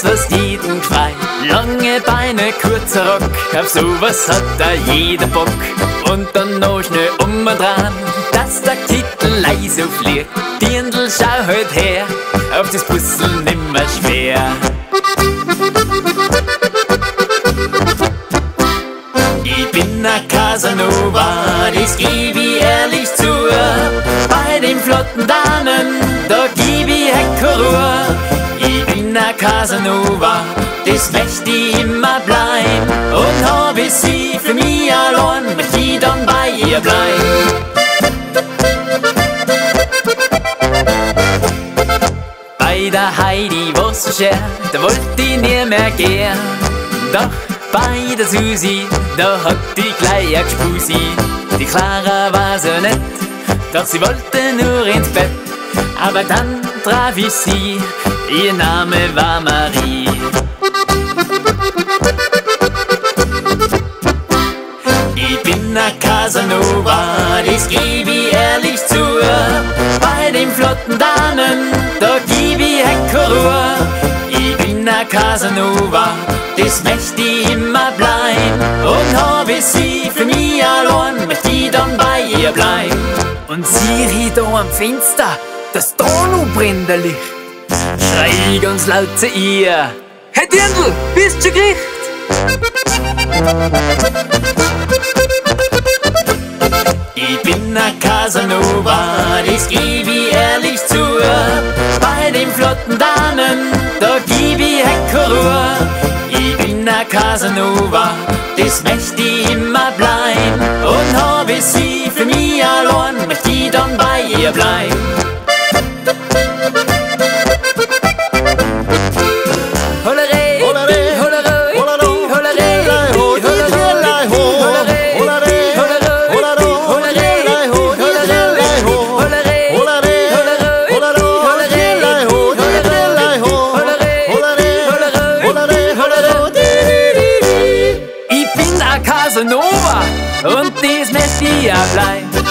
was jeden gefreut. Lange Beine, kurzer Rock, auf sowas hat da jeder Bock. Und dann noch schnell dran, dass der Kittel leise fliegt. Dirndl, schau halt her, auf das Puzzeln nimmer schwer. Ich bin a Casanova, das geb ich ehrlich zu. Bei den flotten Damen, da geb ich Heckorur. Ich bin a Casanova, das möcht ich immer bleiben. Und hab ich sie für mich allein, möcht ich dann bei ihr bleiben. Bei der Heidi war's so schwer, da wollt ich nie mehr gehen. Doch bei der Susi, da hat die gleich Gspusi. Die Clara war so nett, doch sie wollte nur ins Bett. Aber dann traf ich sie, ihr Name war Marie. Ich bin a Casanova, das geb ich ehrlich zu. Bei den flotten Damen, da geb ich Heckorur. Ich bin a Casanova, das möcht ich immer bleiben. Und hab ich sie für mich allein, möcht ich dann bei ihr bleiben. Und sieh da am Fenster, das da noch brennt der Licht. Schrei ganz laut zu ihr: Hey Dirndl, bist schon gericht? Ich bin a Casanova, das geb ich ehrlich zu. Bei den flotten Damen, da geb ich Heckorur. Ich bin a Casanova, das möcht ich immer bleiben. Und hab ich sie für mich allein, möcht ich dann bei ihr bleiben. Casanova, und dies möcht ich ja bleiben.